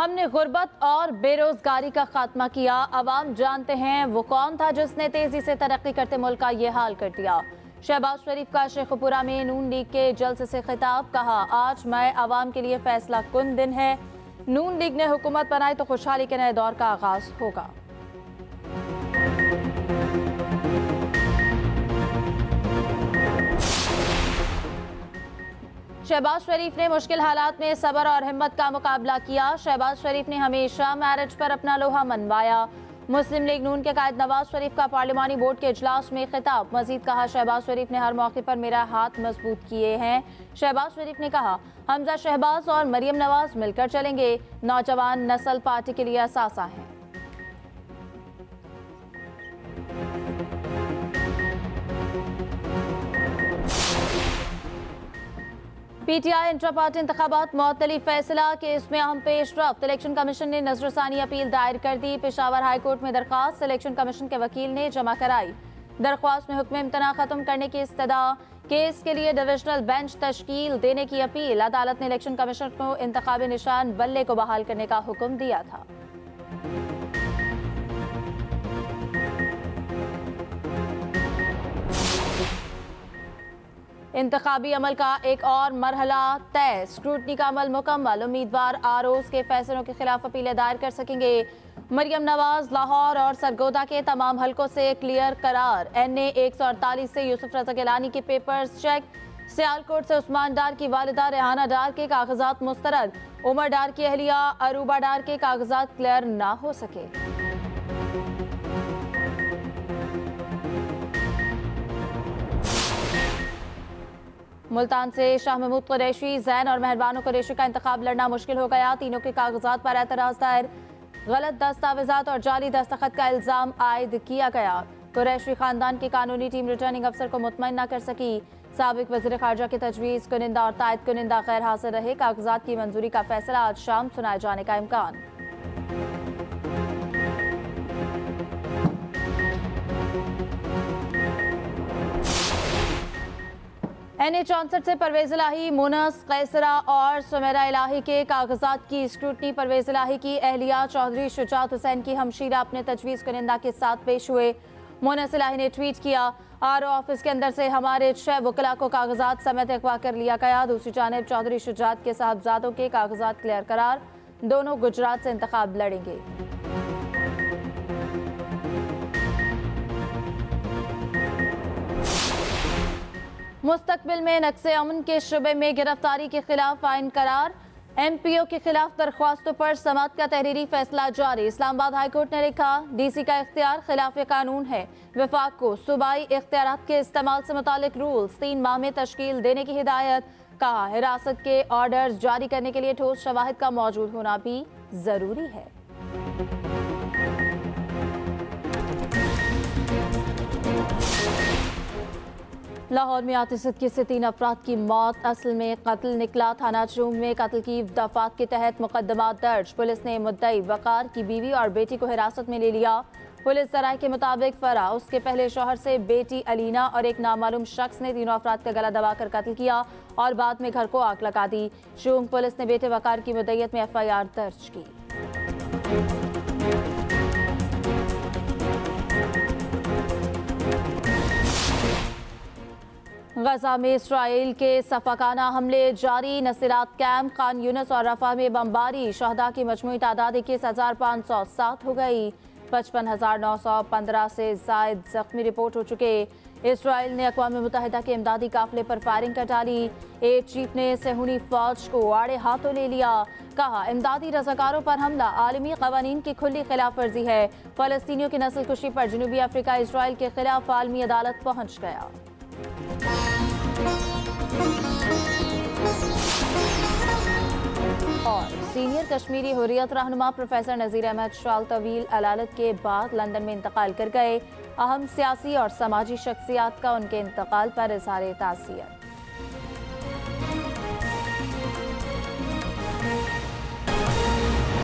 हमने गुर्बत और बेरोजगारी का खात्मा किया। अवाम जानते हैं वो कौन था जिसने तेजी से तरक्की करते मुल्क का ये हाल कर दिया। शहबाज शरीफ का शेखपुरा में नून लीग के जलसे से खिताब, कहा आज मैं अवाम के लिए फैसला कुन दिन है। नून लीग ने हुकूमत बनाई तो खुशहाली के नए दौर का आगाज होगा। शहबाज शरीफ ने मुश्किल हालात में सब्र और हिम्मत का मुकाबला किया। शहबाज शरीफ ने हमेशा मैरिज पर अपना लोहा मनवाया। मुस्लिम लीग नून के कायद नवाज शरीफ का पार्लिमानी बोर्ड के इजलास में खिताब, मजीद कहा शहबाज शरीफ ने हर मौके पर मेरा हाथ मजबूत किए हैं। शहबाज शरीफ ने कहा हमजा शहबाज और मरियम नवाज मिलकर चलेंगे। नौजवान नस्ल पार्टी के लिए असासा है। पीटीआई इंट्रा पार्टी इंतखाबात मुअत्तली फैसला के इसमें अहम पेशरफ्त। इलेक्शन कमीशन ने नजरसानी अपील दायर कर दी। पेशावर हाई कोर्ट में दरख्वास्त इलेक्शन कमीशन के वकील ने जमा कराई। दरख्वास्त में हुक्म इम्तना खत्म करने की इस्तदा, केस के लिए डिविजनल बेंच तश्कील देने की अपील। अदालत ने इलेक्शन कमीशन को इंतखाबी निशान बल्ले को बहाल करने का हुक्म दिया था। इंतखाबी अमल का एक और मरहला तय, स्क्रूटनी का अमल मुकम्मल। उम्मीदवार आरओज के फैसलों के खिलाफ अपीलें दायर कर सकेंगे। मरियम नवाज लाहौर और सरगोदा के तमाम हलकों से क्लियर करार। NA 148 से यूसुफ रज़ा गिलानी के पेपर्स चेक। सियालकोट से उस्मान डार की वालिदा रेहाना डार के कागजात मुस्तरद। उमर डार की अहलिया अरूबा डार के कागजात क्लियर ना हो सके। मुल्तान से शाह महमूद कुरैशी, जैन और मेहरबान कुरैशी का इंतखाब लड़ना मुश्किल हो गया। तीनों के कागजात पर एतराज दायर, गलत दस्तावेजात और जाली दस्तखत का इल्जाम आयद किया गया। कुरैशी खानदान की कानूनी टीम रिटर्निंग अफसर को मुतमईन न कर सकी। साबिक वज़ीर ख़ारजा की तजवीज़ कुनिंदा और तायद कुनिंदा गैर हाजिर रहे। कागजात की मंजूरी का फैसला आज शाम सुनाए जाने का इम्कान। NA 64 से परवेज इलाही, मुनस, कैसरा और सुमेरा इलाही के कागजात की स्क्रूटनी। परवेज इलाही की अहलिया चौधरी शुजात हुसैन की हमशीरा अपने तजवीज़ कुनिंदा के साथ पेश हुए। मुनस इलाही ने ट्वीट किया, RO ऑफिस के अंदर से हमारे 6 वकला को कागजात समेत अगवा कर लिया गया। दूसरी जानिब चौधरी शुजात के साहबजादों के कागजात क्लियर करार। दोनों गुजरात से इंतखाब लड़ेंगे। मुस्तकबिल में नक्से अमन के शुबे में गिरफ्तारी के खिलाफ आइन करार। MPO के खिलाफ दरख्वास्तों पर समाअत का तहरीरी फैसला जारी। इस्लामाबाद हाईकोर्ट ने लिखा DC का इख्तियार खिलाफ कानून है। वफाक को सूबाई इख्तियारात के इस्तेमाल से मुतालिक रूल्स 3 माह में तश्कील देने की हिदायत। कहा हिरासत के ऑर्डर्स जारी करने के लिए ठोस शवाहिद का मौजूद होना भी जरूरी है। लाहौर में आतिशदगी से 3 अफराद की मौत, असल में कत्ल निकला। थाना चूंग में कत्ल की दफात के तहत मुकदमा दर्ज। पुलिस ने मुद्दई वकार की बीवी और बेटी को हिरासत में ले लिया। पुलिस जराये के मुताबिक फरा उसके पहले शौहर से बेटी अलीना और एक नामालूम शख्स ने तीनों अफराद का गला दबाकर कत्ल किया और बाद में घर को आग लगा दी। चूंग पुलिस ने बेटे वकार की मुद्दईयत में FIR दर्ज की। गजा में इसराइल के सफाकाना हमले जारी। नसीरात कैंप, खान यूनिस और रफा में बमबारी। शहदा की मजमूई तादाद 21,507 हो गई। 55,915 से जायद जख्मी रिपोर्ट हो चुके। इसराइल ने अक़वाम मुत्तहिदा के इमदादी काफिले पर फायरिंग कर डाली। एयर चीफ ने सेहूनी फौज को आड़े हाथों ले लिया। कहा इमदादी रज़ाकारों पर हमला आलमी क़वानीन की खुली खिलाफ वर्जी है। फ़लस्तीनियों की नस्ल कुशी पर जनूबी अफ्रीका इसराइल के खिलाफ आलमी अदालत पहुँच गया। और सीनियर कश्मीरी हुर्रियत रहनुमा प्रोफेसर नज़ीर अहमद शाल तवील अलालत के बाद लंदन में इंतकाल कर गए। अहम सियासी और समाजी शख्सियात का उनके इंतकाल पर इज़हार ताज़ियत।